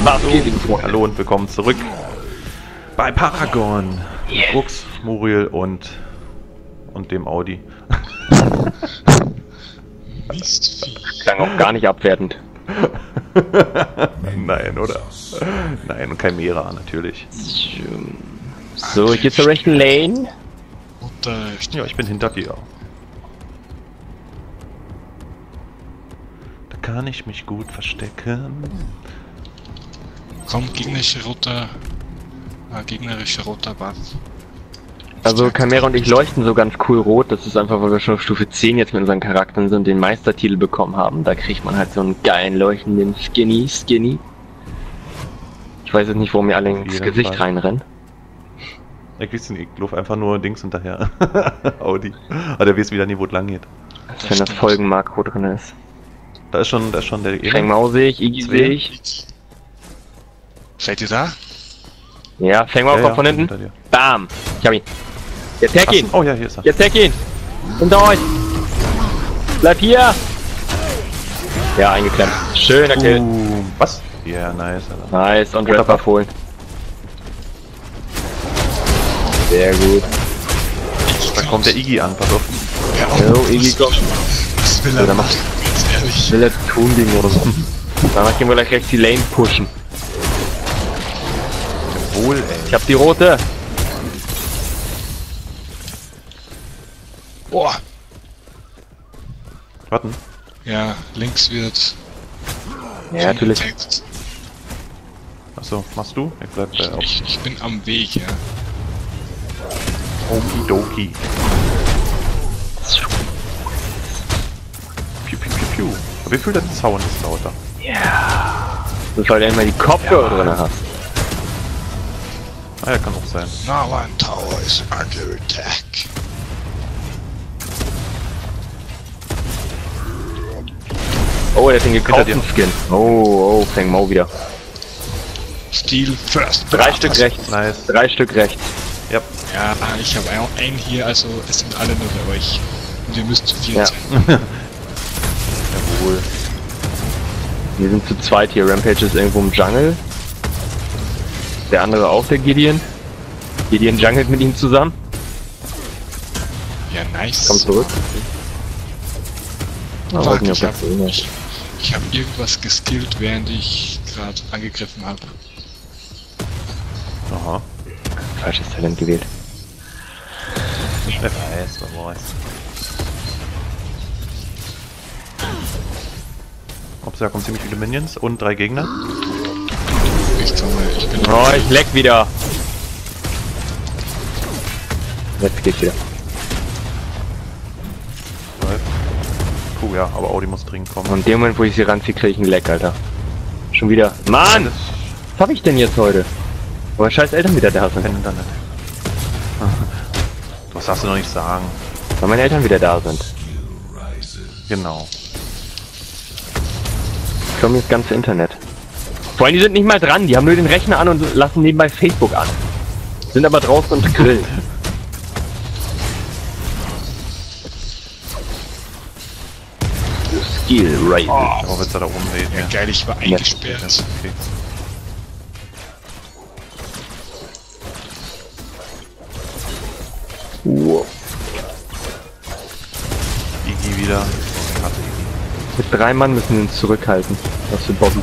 Hallo und willkommen zurück bei Paragon. Yeah. Brooks, Muriel und dem Audi. Mistvieh. Klang auch gar nicht abwertend. Nein, oder? Nein, und Chimera natürlich. So, ich gehe zur rechten Lane. Ja, ich bin hinter dir. Da kann ich mich gut verstecken. Komm, gegnerische roter Buff. Also Chimera und ich leuchten so ganz cool rot. Das ist einfach, weil wir schon auf Stufe 10 jetzt mit unseren Charakteren sind und den Meistertitel bekommen haben. Da kriegt man halt so einen geilen leuchtenden Skinny. Ich weiß jetzt nicht, warum mir alle ins Gesicht reinrennen. Ich weiß nicht, ich laufe einfach nur Dings hinterher. Audi. Aber der weiß wieder nie, wo es lang geht. Wenn das Folgenmakro drin ist. Da ist schon der Feng Mao sehe ich, Iggy sehe ich. Seid ihr da? Ja, Feng Mao kommt von hinten. Bam! Ich hab ihn. Jetzt hack ihn! Oh ja, hier ist er. Jetzt hack ihn! Hinter euch! Bleib hier! Ja, eingeklemmt. Schöner Kill. Was? Ja, yeah, nice. Alter. Nice, und Red Buff holen. Sehr gut. Da kommt der Iggy an, pass auf. Ja, Jo, Iggy kommt. Was will Ja, er dann machen? Ganz ehrlich. Will er tun Ding oder so. Danach gehen wir gleich rechts die Lane pushen. Wohl, ey. Ich hab die rote. Boah. Warten. Ja, links wird... Ja, natürlich. Achso, machst du? Ich bleib bei auf. Ich bin am Weg, ja. Okidoki. Piu, piu, piu, piu. Aber wie viel der Sound ist lauter? Ja. Du sollst ja immer die Kopfhörer drin hast. Ah ja, kann auch sein. Now one tower is under attack. Oh, der hat den gekauften Skin. Oh, Feng Mao wieder. Steel first. 3 Stück rechts. Nice. 3 Stück rechts. Ja. Ja, ich habe einen hier, also es sind alle nur bei euch. Und ihr müsst zu viel Ja. sein. Jawohl. Wir sind zu zweit hier. Rampage ist irgendwo im Jungle. Der andere auch, der Gideon. Gideon jungelt mit ihm zusammen. Ja, nice. Kommt zurück. Oh, Fuck, ich ich hab irgendwas geskillt, während ich gerade angegriffen habe. Aha. Falsches Talent gewählt. Wer weiß, wer weiß. Ups, da kommen ziemlich viele Minions und 3 Gegner. Ich bin Oh, ich leck wieder. Jetzt geht's wieder. Puh, ja, aber Audi muss dringend kommen. Und in dem Moment, wo ich sie ranziehe, kriege ich einen Leck, Alter. Schon wieder. Mann! Was hab ich denn jetzt heute? Wo meine scheiß Eltern wieder da sind. Kein Internet. Das darfst du noch nicht sagen. Weil meine Eltern wieder da sind. Genau. Ich komme das ganze Internet. Vor allem, die sind nicht mal dran, die haben nur den Rechner an und lassen nebenbei Facebook an. Sind aber draußen und grillen. Skill Raven. Oh, wird's da oben sehen. ja, geil, ich war eingesperrt. Okay. Wow. Iggy wieder. Mit 3 Mann müssen wir uns zurückhalten. Was für Bobby.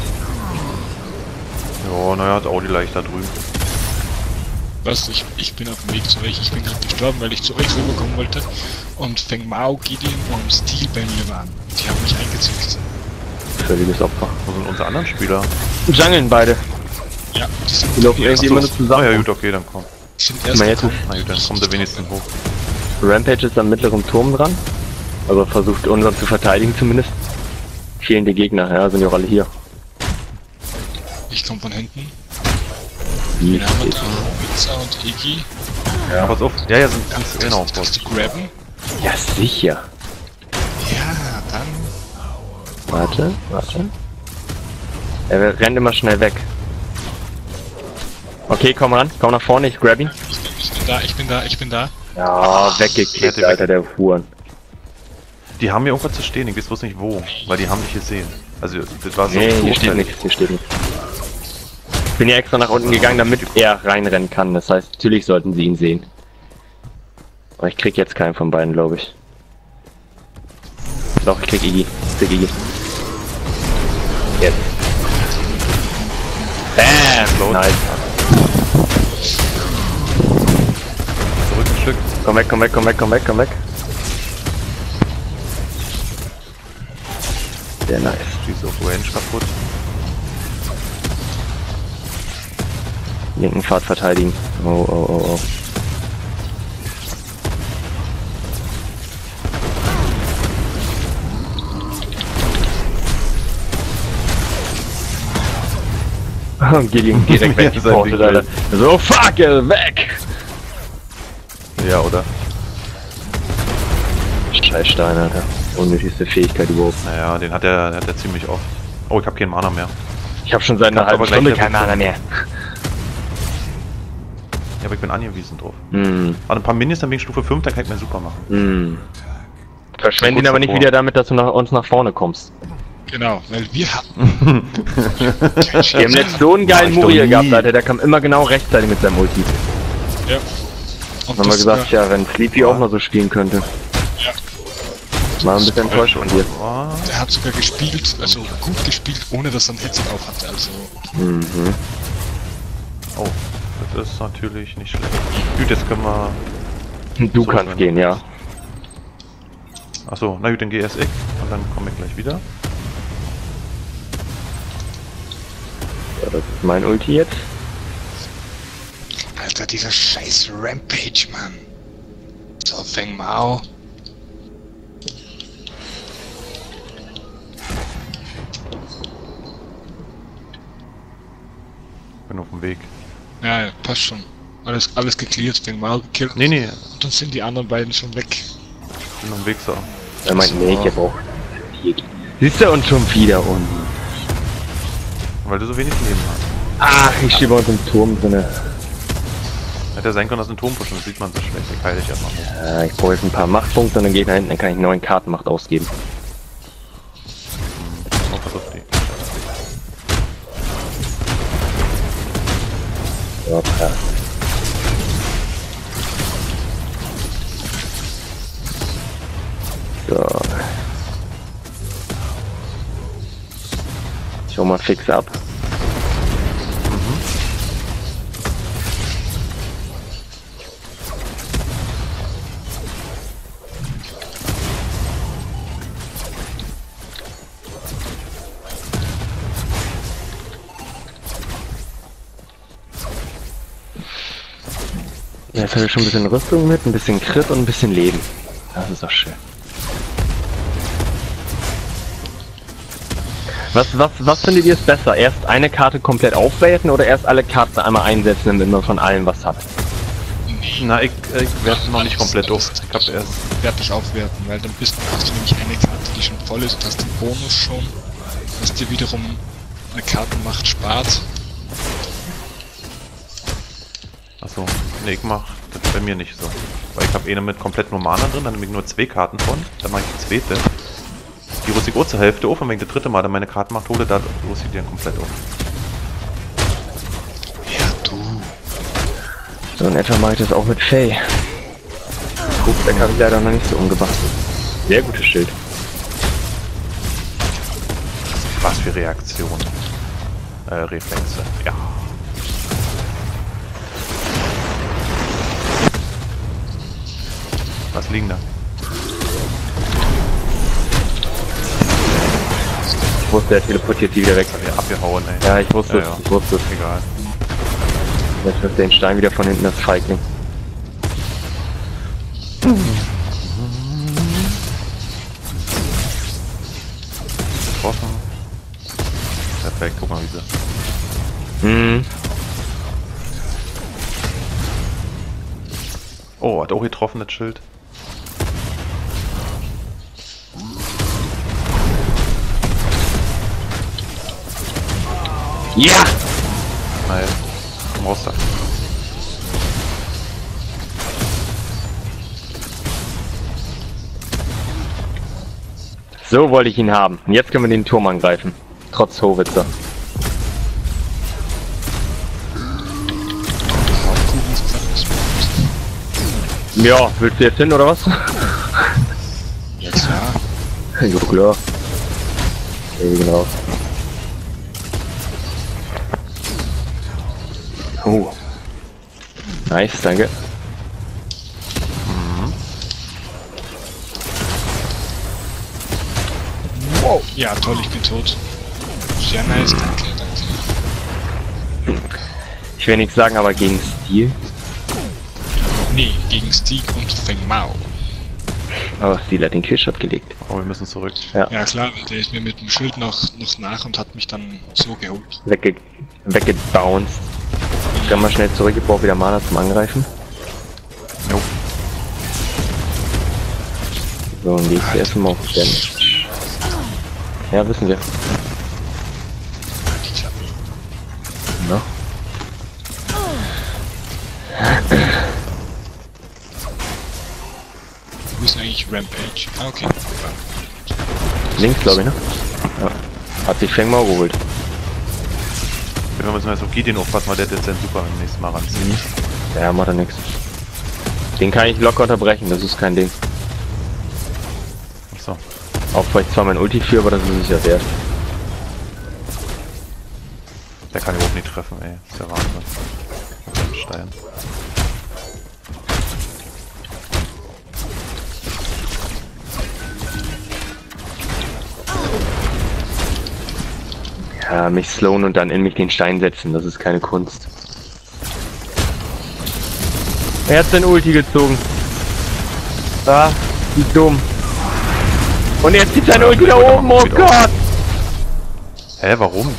Ja, naja, hat Audi leicht da drüben. Was? Ich bin auf dem Weg zu euch. Ich bin gerade gestorben, weil ich zu euch rüberkommen wollte. Und Feng Mao, Gideon und Steel bei mir waren. Die haben mich eingezückt. Völliges Opfer. Wo sind unsere anderen Spieler? Jungeln beide. Ja, Die laufen irgendwie immer nur Ah zusammen. ja, gut, okay, dann komm. die sind erst Mal jetzt gekommen. Na gut, dann kommt er wenigstens hoch. Rampage ist am mittleren Turm dran. Also versucht unseren zu verteidigen zumindest. Fehlen die Gegner, ja, sind ja auch alle hier. Ich komme von hinten. Wie Wir haben steht- da Pizza und Iggy. Ja, pass auf. Ja, ja, sind ganz genau. Kannst du grabben? Ja, sicher. Ja, dann. Warte. Er rennt immer schnell weg. Okay, komm ran, komm nach vorne, ich grab ihn. Ich bin da. Ja, weggekickt, Alter, der Huren. Die haben hier irgendwas zu stehen, ich weiß bloß nicht wo, weil die haben dich gesehen. Also, das war so. Nee, hier steht nichts, hier steht nichts. bin ja extra nach unten gegangen, damit er reinrennen kann. Das heißt, natürlich sollten sie ihn sehen. Aber ich krieg jetzt keinen von beiden, glaube ich. Doch, ich krieg Iggy. Jetzt. Bam! Nice. Zurück ein Stück. Komm weg. Sehr nice. Schieß auf Range kaputt. Linken Pfad verteidigen. Oh. Gideon direkt weggeportet, Alter. So, fuck, weg! Ja, oder? Scheißstein, Alter. Unnötigste Fähigkeit überhaupt. Naja, den hat er ziemlich oft. Oh, ich hab keinen Mana mehr. Ich hab schon seit einer halben Stunde keinen Mana mehr. Ja, aber ich bin angewiesen drauf. Hm. Warte, ein paar Minis, dann bin ich Stufe 5, dann kann ich mir super machen. Hm. Verschwende ihn aber nicht wieder damit, dass du uns nach vorne kommst. Genau, weil wir hatten. Wir haben jetzt so einen geilen Muriel gehabt, Alter, der kam immer genau rechtzeitig mit seinem Ulti. Ja. Und Dann haben wir gesagt, ja, wenn Sleepy auch mal so spielen könnte. Ja. War ein bisschen enttäuscht von dir. Der hat sogar gespielt, also gut gespielt, ohne dass er ein Headset auf hatte, also. Mhm. Oh, das ist natürlich nicht schlecht. Gut, jetzt können wir... Du kannst gehen, ja. Achso, na gut, dann geh erst ich und dann komme ich gleich wieder. Ja, das ist mein Ulti jetzt. Alter, dieser scheiß Rampage, Mann. So, Feng Mao. Bin auf dem Weg. Ja, passt schon. Alles geklärt, Feng Mao gekillt. Nee. Und dann sind die anderen beiden schon weg. Bin auf dem Weg, so. Er meint, nee, ich hab auch. Siehst du uns schon wieder unten? Weil du so wenig Leben hast. Ach, ich stehe bei uns im Turm drinne. Hätte ja sein können, dass ein Turm pushen, das sieht man so schlecht. Ich heile dich erstmal hoch. Ja, ich brauche jetzt ein paar Machtpunkte und dann gehe ich nach hinten, dann kann ich 9 Kartenmacht ausgeben. Oh, versuch die. Ja, krass. So. Ich hau mal fix ab. Ja, jetzt habe ich schon ein bisschen Rüstung mit, ein bisschen Crit und ein bisschen Leben. Das ist doch schön. Was findet ihr es besser? Erst eine Karte komplett aufwerten oder erst alle Karten einmal einsetzen, damit man von allem was hat? Na, ich werde noch nicht komplett auf. Ich hab erst... Werd dich aufwerten, weil dann hast du nämlich eine Karte, die schon voll ist und hast den Bonus schon, was dir wiederum eine Kartenmacht spart. Achso, ne, ich mach das bei mir nicht so. Weil ich habe eine mit komplett nur Mana drin, dann nehme ich nur 2 Karten von, dann mache ich die zweite. Die rüste ich auch zur Hälfte auf und wenn ich das dritte Mal dann meine Karten mache, hole, da rüste ich die dann komplett auf. Ja, du. So in etwa mache ich das auch mit Faye. Guckbeck habe ich leider noch nicht so umgebastelt. Sehr gutes Schild. Was für Reaktionen. Reflexe, ja. Was liegen da? Ich wusste, er teleportiert die wieder weg. Hab ich abgehauen, ey. Ja, ich wusste es, ja. ich wusste es. Egal. Jetzt wirft den Stein wieder von hinten, das Feigling. Getroffen. Perfekt, guck mal wie sie. Mhm. Oh, hat auch getroffen, das Schild. Ja! Nein, komm raus da. So wollte ich ihn haben. Und jetzt können wir den Turm angreifen. Trotz Howitzer. Ja, willst du jetzt hin oder was? Ja klar. Jo, klar. Okay, genau. Oh. Nice, danke. Wow. Ja, toll, ich bin tot. Sehr nice, danke, danke. Ich will nichts sagen, aber gegen Stil. Nee, gegen Stieg und Feng Mao. Aber Stil hat den Killshot gelegt. Oh, wir müssen zurück. Ja, Ja klar, der ist mir mit dem Schild noch nach und hat mich dann so geholt. weggebounced. Ich kann mal schnell zurück, ich brauche wieder Mana zum Angreifen. Jo. So, und die ist erstmal auf den. Ja, wissen wir. Die Klappe. No. Wo ist eigentlich Rampage? Ah, okay. Links, glaube ich, ne? Ja. Hat sich Feng Mao geholt. Wir müssen jetzt auf Gideon aufpassen, weil der jetzt den Super im nächsten Mal ranzieht. Ja, macht er nix. Den kann ich locker unterbrechen, das ist kein Ding. Achso. Auch vielleicht zwar mein Ulti für, aber das ist es ja wert. Der kann überhaupt nicht treffen, ey. Das ist ja Wahnsinn. Auf dem Stein. Ja, mich slowen und dann in mich den Stein setzen, das ist keine Kunst. Er hat sein Ulti gezogen. Ah, wie dumm. Und jetzt zieht sein Ulti da oben, oh Gott! Hä, warum?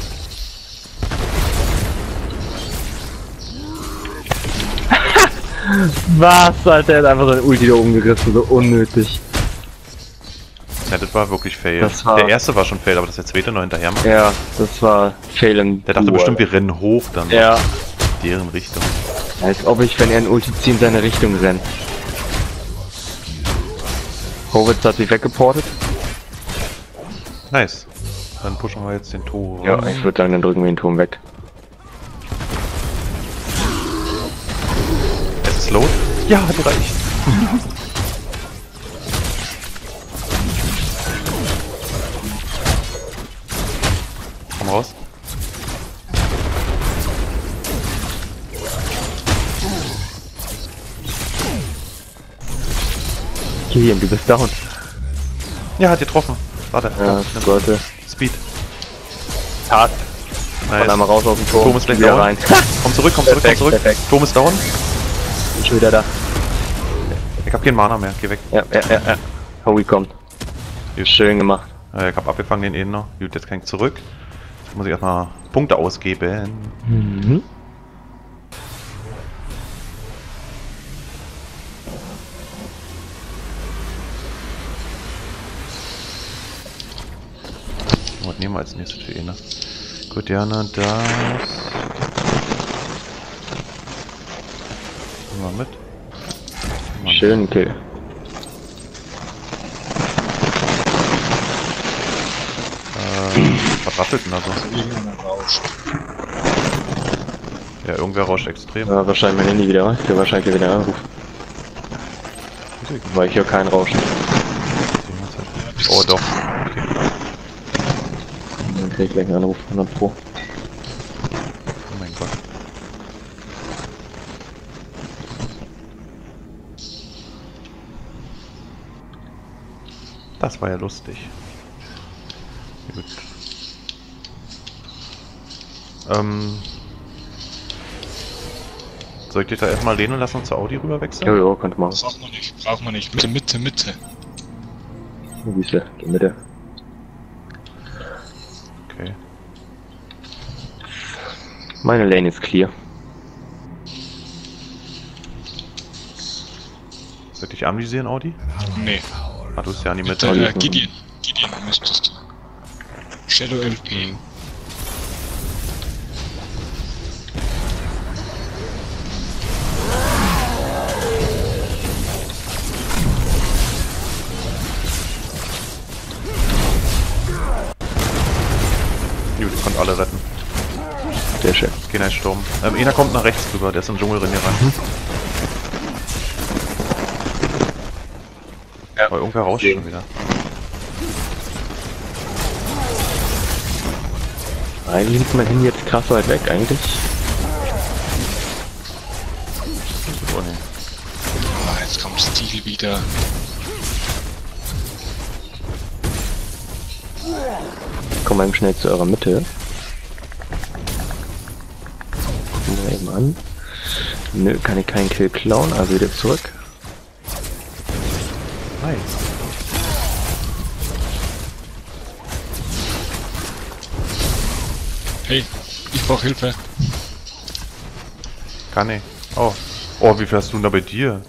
Was, Alter, er hat einfach sein Ulti da oben gerissen, so unnötig. Ja, das war wirklich fail. Das war- Der erste war schon fail, aber dass der zweite noch hinterher macht. Ja, das war Fail im Der dachte Duo. bestimmt, wir rennen hoch dann. Ja, In deren Richtung. als ob ich, wenn er ein Ulti zieht, in seine Richtung renne. Horwitz hat sich weggeportet. Nice. Dann pushen wir jetzt den Tor. Ja, ich würde sagen, dann drücken wir den Turm weg. Es ist low. Ja, hat gereicht. Komm raus. Kilian, du bist down. Ja, hat getroffen. Warte. Ja, nimm sollte. Speed. Hart. Nice. Und einmal raus aus dem Turm. Turm ist gleich wieder down. rein. Komm zurück, komm zurück, komm Perfekt, zurück. perfekt. Turm ist down. Ich bin wieder da. Ich hab keinen Mana mehr. Geh weg. Ja. Howie kommt. Schön gemacht. Ich hab abgefangen den noch. Gut, jetzt kann ich zurück. Jetzt muss ich erstmal Punkte ausgeben. Mhm. Was nehmen wir als nächstes für ihn? Gut, ja, das. Nehmen wir mit. Schönen Kill. Was raschelt denn da so? Irgendeiner rauscht. Ja, irgendwer rauscht extrem. Ja, wahrscheinlich mein Handy wieder, was? Der wahrscheinlich wieder anruft. Weil ich hier keinen Rauschen. Oh doch. Okay. Dann krieg ich gleich einen Anruf, 100 Pro. Oh mein Gott. Das war ja lustig. Gut. Soll ich dich da erstmal lehnen und lassen und zur Audi rüber wechseln? Jojo, könnte machen. Braucht man nicht. Mitte. Wiesle, geh Mitte. Okay. Meine Lane ist clear. Soll ich dich anvisieren, Audi? Nee. Ah, du bist ja an die Mit Mitte. der Gideon müsstest du. Shadow LP. Gut, ich konnte alle retten. Sehr schön. Jetzt gehen ein Sturm. Einer kommt nach rechts rüber, der ist im Dschungel rein. Ja. Aber irgendwer rauscht schon wieder. Eigentlich liegt mein Handy jetzt krass weit weg, eigentlich. Oh, nee. Ah, jetzt kommt Steel wieder. Komm mal eben schnell zu eurer Mitte. Gucken wir eben an. Nö, kann ich keinen Kill klauen, also wieder zurück. Nice. Hey, ich brauche Hilfe. Kann ich. Oh. Oh, wie viel hast du denn da bei dir?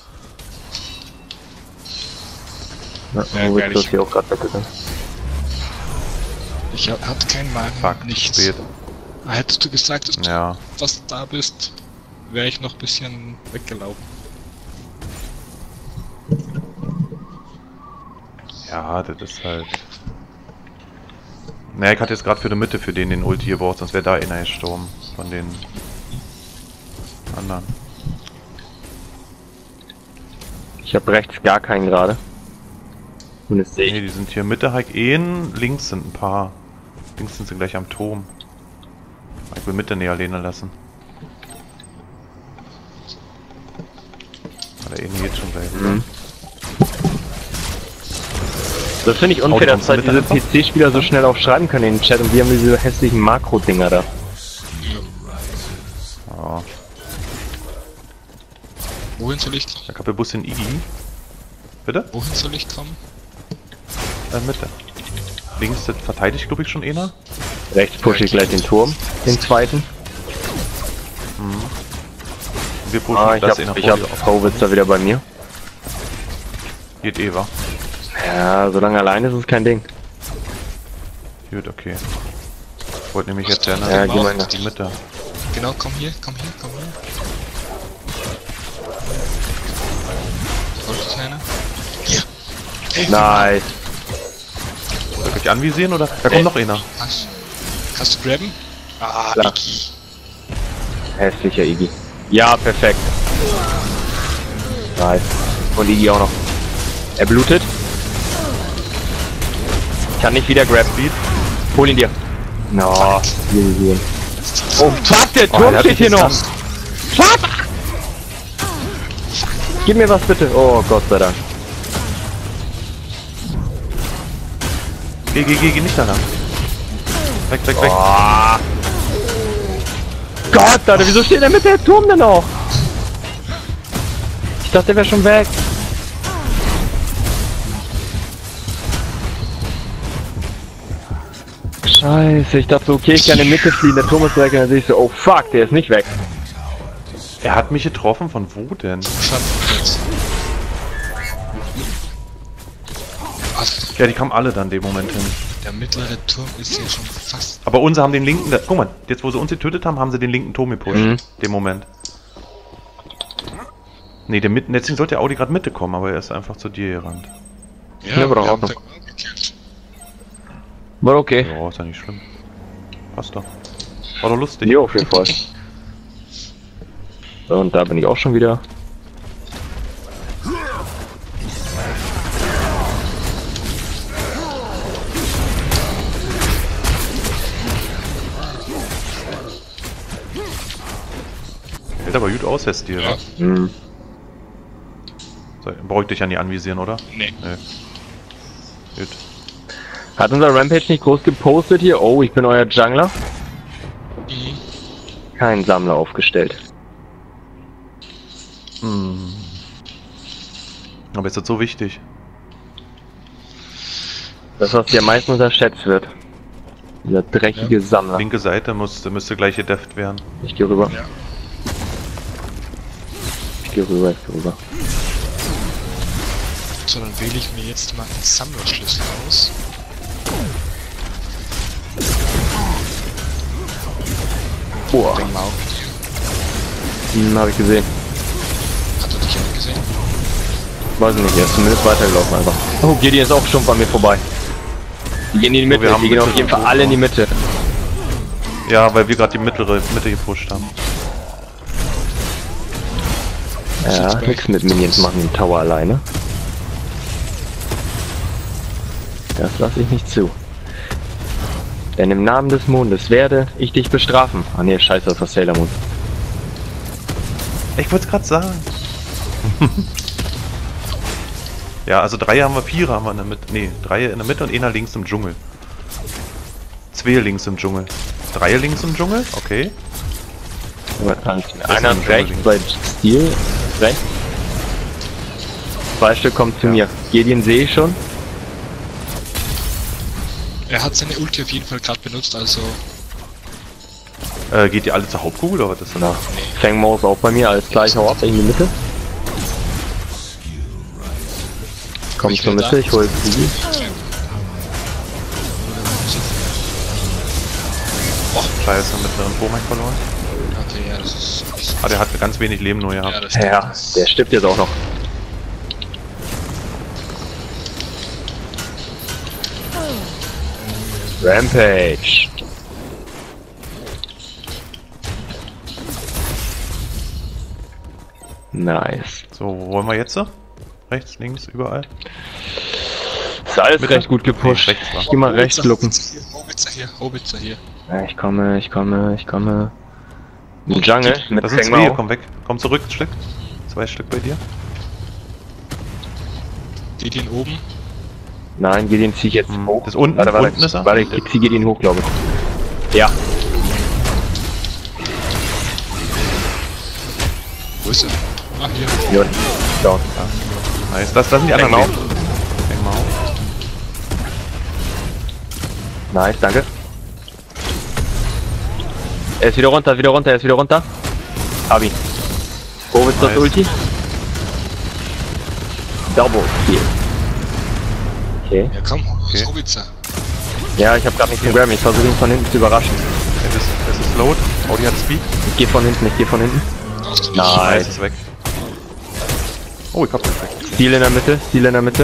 Ja, Ja, wo ist ehrlich. das hier auch gerade weggegangen? Ich hatte keinen Magen, Fuck, nichts. spät. Ah, hättest du gesagt, dass Ja. du fast da bist, wäre ich noch ein bisschen weggelaufen. Ja, das ist halt... Naja, ich hatte jetzt gerade für die Mitte für den Ulti gebraucht, sonst wäre da einer gestorben. Von den anderen. Ich habe rechts gar keinen gerade. Und das sehe ich. Nee, die sind hier Mitte, Hike links sind ein paar. Links sind sie gleich am Turm. Ich will Mitte näher lehnen lassen. Aber der eine geht schon gleich. Mhm. Das finde ich unfair, dass halt diese PC-Spieler so schnell auch schreiben können in den Chat und wir haben diese hässlichen Makro-Dinger da. Ja. Wohin soll ich, Da kommt der Bus in Iggy. Bitte? wohin soll ich kommen? Mitte. Links das verteidigt, glaube ich, schon einer. Rechts pushe ich gleich den Turm, den zweiten. Und wir pushen Ah, ich das hab Frauwitzer wieder bei mir. Geht Eva. Ja, solange alleine ist es kein Ding. Gut, okay. Ich wollte nämlich jetzt gerne Ja, geh mal nach. die Mitte. Genau, komm hier, komm hier, komm hier. Wollte ich einer? Hier! Hey, Nice. Soll ich anvisieren oder? Da kommt noch einer. Kannst du grabben? Ah, Klar. Iki. Hässlicher Iggy. Ja, perfekt. Nice. Und Iggy auch noch. Er blutet. Kann nicht wieder grab. Hol ihn dir. No. Hier. Oh, fuck, der Turm steht hier noch. Fuck! Gib mir was bitte. Oh, Gott sei Dank. Geh nicht da lang. Weg. Oh. Gott, Alter, wieso steht der mit der Turm denn auch? Ich dachte, der wäre schon weg. Scheiße, ich dachte so, okay, ich kann in die Mitte fliehen, der Turm ist weg, und dann sehe ich so, oh fuck, der ist nicht weg. Er hat mich getroffen, von wo denn? Schattenplatz. Was? Ja, die kamen alle dann in dem Moment hin. Der mittlere Turm ist ja schon fast... Aber unsere haben den linken, guck mal, jetzt wo sie uns getötet haben, haben sie den linken Turm gepusht. Mhm. Dem Moment. Nee, der mitten, deswegen sollte der Audi gerade Mitte kommen, aber er ist einfach zu dir gerannt. Ja, aber doch wir auch haben noch. den auch gekillt. War okay. Ja, ist ja nicht schlimm. Passt doch. War doch lustig. Jo, auf jeden Fall. So, und da bin ich auch schon wieder. Sieht aber gut aus, Herr Stil, Ja. wa? Mhm. So, brauche ich dich ja nie anvisieren, oder? Nee. Nee. Gut. Hat unser Rampage nicht groß gepostet hier? Oh, ich bin euer Jungler. Mhm. Kein Sammler aufgestellt. Hm. Aber ist das so wichtig? Das, was hier am meisten unterschätzt wird. Dieser dreckige Sammler. Linke Seite müsste gleich gedefft werden. Ich gehe rüber. Ja. Ich gehe rüber, ich gehe rüber. So, dann wähle ich mir jetzt mal einen Sammlerschlüssel aus. Boah, Den Mau. habe ich gesehen. Hat er dich auch gesehen? Weiß ich nicht, er ist zumindest weitergelaufen einfach. Oh, Gideon ist auch schon bei mir vorbei. Die gehen in die Mitte, wir haben die gehen auf Mitte jeden Fall geholt, alle in die Mitte. Ja, weil wir gerade die Mitte gepusht haben. Ja, nix mit Minions machen den Tower alleine. Das lasse ich nicht zu. Denn im Namen des Mondes werde ich dich bestrafen. Ah ne, scheiße, das war Sailor Moon. Ich wollte es gerade sagen. Ja, also 3 haben wir, 4 haben wir in der Mitte. Ne, 3 in der Mitte und einer links im Dschungel. 2 links im Dschungel. 3 links im Dschungel, okay. Einer rechts bei Stil. Rechts. 2 Stück kommen zu mir. Gideon sehe ich schon. Er hat seine Ulti auf jeden Fall gerade benutzt, also Geht ihr alle zur Hauptkugel oder was ist das? Na, Feng Mao ist auch bei mir, alles gleich, hau ab, in die Mitte. Komm zur Mitte, ich hol sie. Scheiße, mittleren Turm verloren. okay, ja, das ist Ah, der hat ganz wenig Leben nur ja, gehabt. das stimmt. Ja, der stirbt jetzt auch noch. Rampage. Nice. So, wo wollen wir jetzt? Rechts, links, überall? Ist alles Mitte? recht gut gepusht. Nee, rechts war. Ich geh mal rechts looken. Hobitzer hier. Ja, ich komme. Im Jungle mit Das sind Feng 2, Mao. komm weg. Komm zurück, ein Stück. 2 Stück bei dir. Geht ihn oben. Nein, Gideon zieh ich jetzt hoch. Das unten, Warte, unten ist er. Warte, ich zieh Gideon hoch, glaube ich. Ja. Wo ist er? Ah, hier. Hier unten. Down. Nice, das sind die anderen. Feng Mao. Feng Mao. Nice, danke. Er ist wieder runter, er ist wieder runter. Hab ihn. Wo ist das Nice. Ulti? Double Kill. Okay. Ja, komm, Okay. Hobitzer. Ja, ich hab grad nichts zum Grabben, ich versuche ihn von hinten zu überraschen. Es ist load. Oh, die hat Speed. Ich geh von hinten. Brauchst du nicht. Nice. Ist weg. Oh, ich hab den weg. Stil in der Mitte.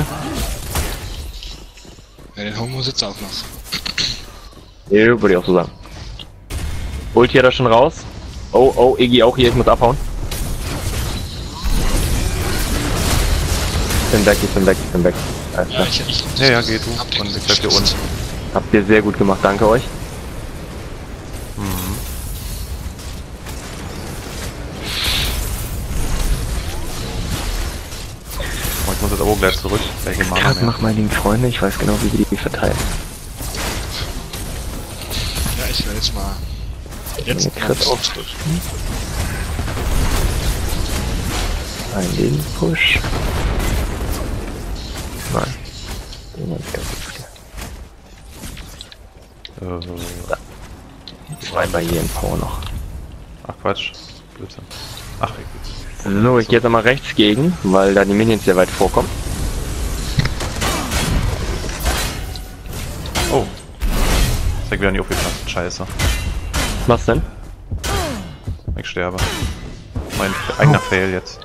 Ja, den Homo sitzt auch noch. Ja, würde ich auch so sagen. Ulti hat er schon raus. Oh, Iggy auch hier, ich muss abhauen. Ich bin weg. Alles Ja, klar. Ja, geht du. Hab den Und ich bleib hier unten. Habt ihr sehr gut gemacht, danke euch. Oh, ich muss jetzt aber gleich zurück. Gleich im Mana Gerade mehr. mach mal lieben Freunde, ich weiß genau, wie wir die verteilen. Ja, ich werde jetzt mal. Jetzt Eine Crit auf. Ein Leben Push. Nein. Den hab ich ganz gut. 2 Barrieren Power noch. Ach Quatsch. Blödsinn. Ach, So, ich gehe jetzt einmal rechts gegen, weil da die Minions sehr weit vorkommen. oh. Ist ja wieder nicht aufgepasst. Scheiße. Was denn? Ich sterbe. Mein eigener Fail jetzt.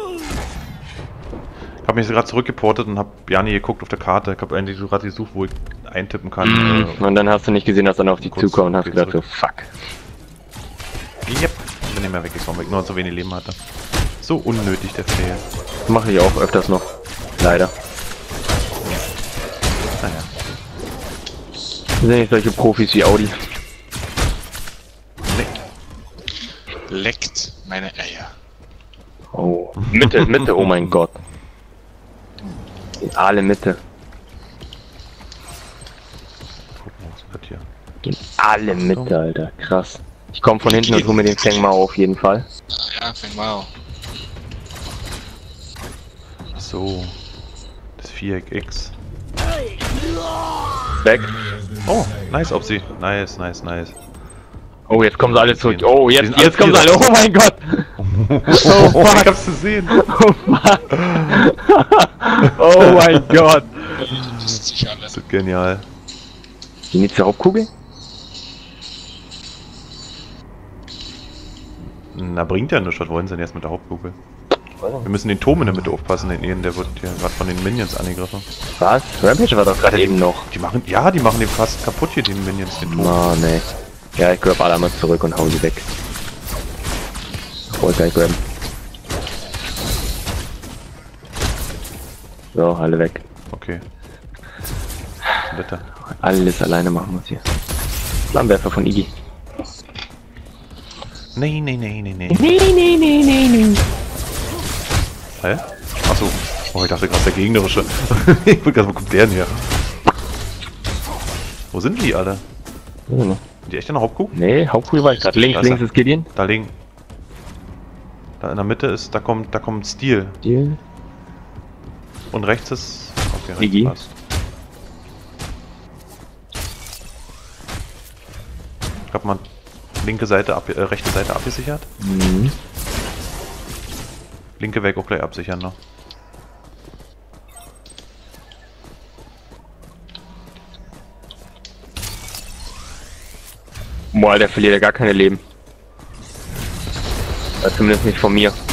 Ich habe mich gerade zurückgeportet und habe Jani geguckt auf der Karte. Ich habe eigentlich so gerade gesucht, wo ich eintippen kann. Und dann hast du nicht gesehen, dass dann auf die Kurz zukommt und hast geht gedacht so, zurück. fuck. Yep. Bin nicht mehr weggekommen, weil ich nur so wenig Leben hatte. So unnötig der Fail. Mache ich auch öfters noch. Leider. Naja. Wir sind nicht solche Profis wie Audi. Leckt meine Eier. Oh. Mitte, oh mein Gott. Alle Mitte. Gucken wir uns das hier. Gehen alle Mitte, Alter. Krass. Ich komme von hinten und hole mir den Feng Mao auf jeden Fall. Ja, Feng Mao. So. Das 4XX. Weg. Oh, nice, Opsi. Nice. Oh, jetzt kommen sie alle zurück. Oh, Die jetzt sind alle kommen sie alle. vier. Oh mein Gott. Oh, ich hab's gesehen. Oh fuck. Oh mein Gott. Das ist sicher alles. Das ist genial. Gehen die zur Hauptkugel? Na, bringt ja nichts. Was wollen sie denn jetzt mit der Hauptkugel? Wir müssen den Turm in der Mitte aufpassen, der wird hier gerade von den Minions angegriffen. Was? Rampage war doch gerade eben noch. Die machen den fast kaputt hier, den Minions, den Turm. Oh ne. Ja, ich grab alle mal zurück und hau sie weg. Wollte ich grabben. So, alle weg. Okay. bitte. Alles alleine machen muss hier. Flammenwerfer von Iggy. Nee. Nee. Hä? Achso. Oh, ich dachte gerade der gegnerische. Ich wollte gerade, wo kommt der denn her? Wo sind die alle? Sind die echt in der Hauptkuh? Nee, Hauptkuh war ich gerade. Links ist Gideon. Da liegen. Da in der Mitte ist, da kommt Steel. Steel. Und rechts ist. Okay, rechts Iggy. passt. Ich hab mal linke Seite rechte Seite abgesichert. Mhm. Linke Weg auch gleich absichern noch. Boah, der verliert ja gar keine Leben. Zumindest nicht von mir.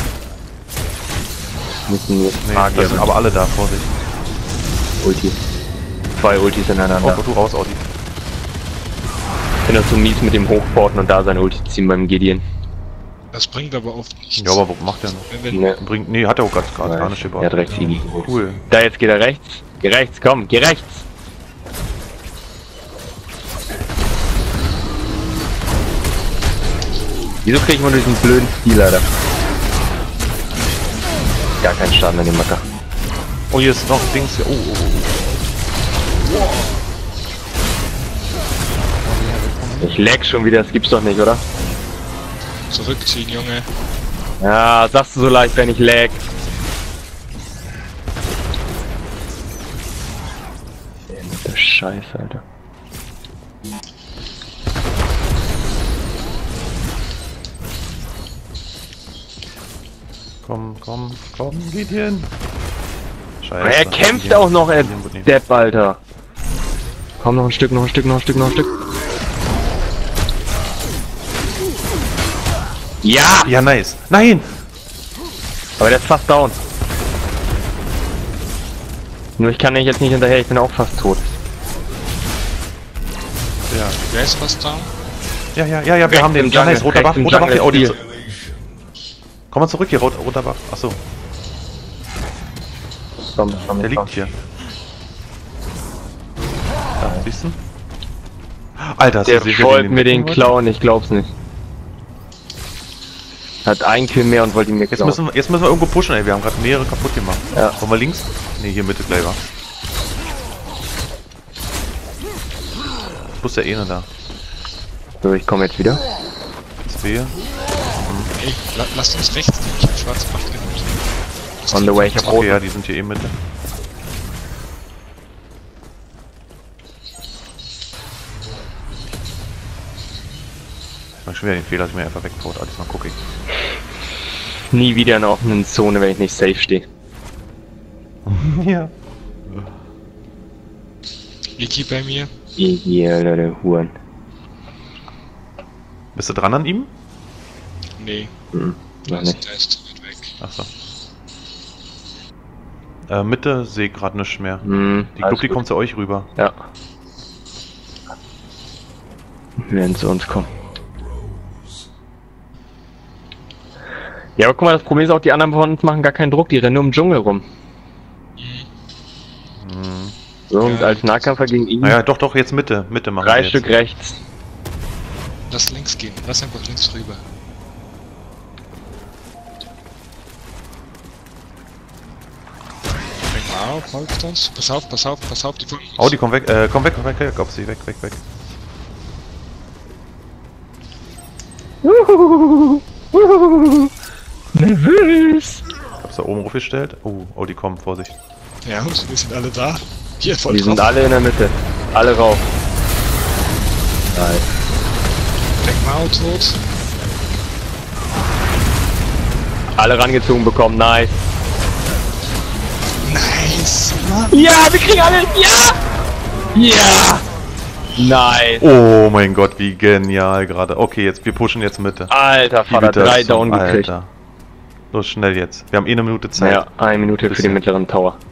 Müssen wir Nee, da sind aber alle da, Vorsicht. Ulti. 2 Ultis ineinander. Oh, du raus, Audi. Ich bin das so mies mit dem Hochporten und da sein Ulti ziehen beim Gideon. Das bringt aber oft nichts. Ja, aber was macht der noch? Ne. Nee, hat er auch gerade gar nicht Er gebaut. hat rechts Iggy. Cool. Da, jetzt geht er rechts. Geh rechts, komm, geh rechts. Wieso krieg ich mal diesen blöden Stil, Alter? Gar keinen Schaden an dem Macker. Oh, hier ist noch Dings. Oh. Ich lag schon wieder, das gibt's doch nicht, oder? Zurückziehen, Junge. Ja, sagst du so leicht, wenn ich lag. Der Scheiße, Alter. Komm, Gideon. Scheiße. Er kämpft Gideon. auch noch, Gideon wird nicht. Depp, Alter. Komm, noch ein Stück. Ja! Ja, nice. Nein! Aber der ist fast down. Nur ich kann jetzt nicht hinterher, ich bin auch fast tot. Ja. Wer ist was da? Ja, wir haben den. im Ja, Jungle, nice. Roter Buff, rechts im roter Buff, die Jungle Audi. ist Komm mal zurück hier, roter Buff. Achso, Komm, der liegt hier. Da, siehst du? Alter, Der sicher, wollte mir den wollte? klauen, ich glaub's nicht. Hat einen Kill mehr und wollte ihn mir Jetzt klauen. müssen wir irgendwo pushen, ey. Wir haben gerade mehrere kaputt gemacht. Ja. Wollen wir links? Ne, hier Mitte gleich war. Wo ist der eine da? So, ich komme jetzt wieder. Zwei. Ey, lasst uns rechts gehen. Ich hab schwarze Macht genutzt. On the way, ich hab Okay, rot. ja, die sind hier Mitte. Ich mach schon wieder den Fehler, dass ich mir einfach wegbaut. Alles mal gucke ich. Nie wieder in einer offenen Zone, wenn ich nicht safe stehe. Ja. Iggy bei mir. Ihr Alter, der Huren. Bist du dran an ihm? Nee, Noch der nicht. ist zu weit weg. Achso. Mitte sehe ich gerade nichts mehr. Die alles Club, die gut. kommt zu euch rüber. Ja. Wir werden zu uns kommen. Ja, aber guck mal, das Problem ist auch, die anderen von uns machen gar keinen Druck, die rennen nur im Dschungel rum. So, und Ja. als Nahkämpfer gegen ihn Naja, doch, jetzt Mitte machen 3 wir Stück jetzt. rechts. Lass links gehen. Lass einfach links rüber. Fäng mal auf, folgt uns. Pass auf, die von uns. Audi, komm weg, auf sie, weg. Nervös! Hab's da oben aufgestellt. Oh, Audi, komm, Vorsicht. Ja, wir sind alle da. Hier, voll Die drauf. sind alle in der Mitte. Alle rauf. Nice. Fäng mal tot. Alle rangezogen bekommen, nice. Nice. Ja, wir kriegen alle. Ja! Ja! Nice. Oh mein Gott, wie genial gerade. Okay, jetzt, wir pushen jetzt Mitte. Alter, Vater, 3 down gekriegt. Alter. Los, schnell jetzt. Wir haben 1 Minute Zeit. Ja, 1 Minute für den mittleren Tower.